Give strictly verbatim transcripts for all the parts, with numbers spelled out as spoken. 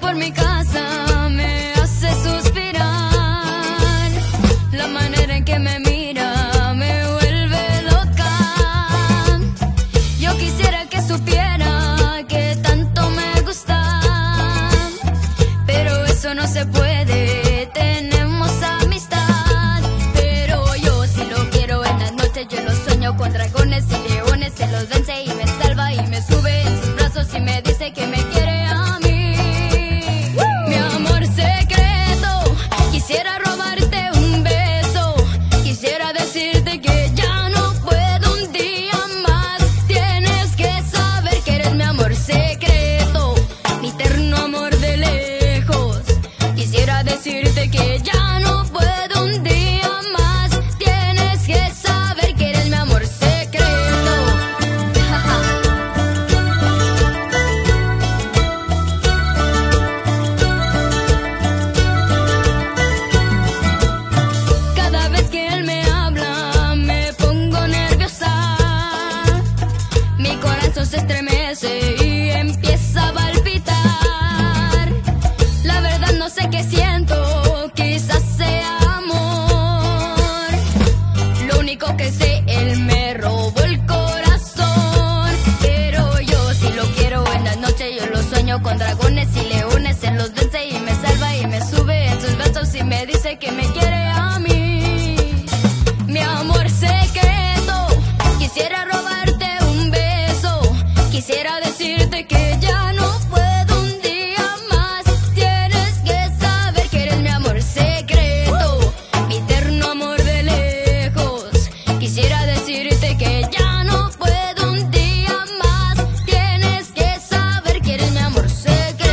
por mi casa me hace suspirar. La manera en que me mira me vuelve loca. Yo quisiera que supiera que tanto me gusta, pero eso no se puede, tenemos amistad. Pero yo si lo quiero en las noches, yo lo sueño con dragones y leones. Se los vence y me salva y me sube en sus brazos y me dice que me quiere a mí. Mi amor secreto, quisiera robarte un beso, quisiera decirte que ya no puedo un día más. Tienes que saber que eres mi amor secreto, mi eterno amor de lejos. Quisiera decirte que ya no puedo un día más. Tienes que saber que eres mi amor secreto. Cada vez que él me habla me pongo nerviosa. Mi corazón se estremece y empieza a palpitar. La verdad no sé qué siento, quizás sea amor. Lo único que sé, él me robó el corazón. Pero yo si lo quiero en la noche, yo lo sueño con dragones y leones. Él los vence y me salva y me sube en sus brazos y me dice que me quiere a mí. Mi amor secreto, quisiera robarte un beso, quisiera decirte que ya no puedo un día más. Tienes que saber que eres mi amor secreto, mi eterno amor de lejos. Quisiera decirte que ya no puedo un día más. Tienes que saber que eres mi amor secreto.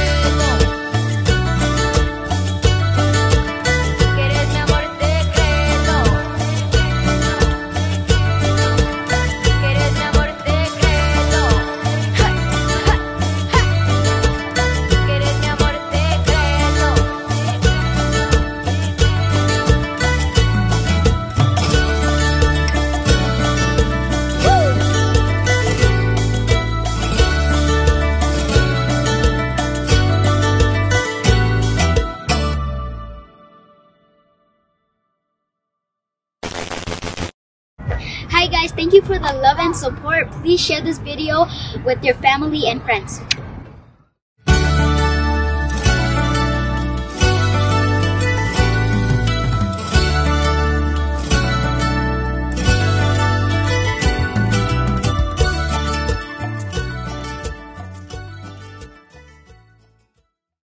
Que eres mi amor secreto. Que eres mi amor secreto. Ja, ja, ja. Que eres mi amor secreto. Hi guys, thank you for the love and support. Please share this video with your family and friends.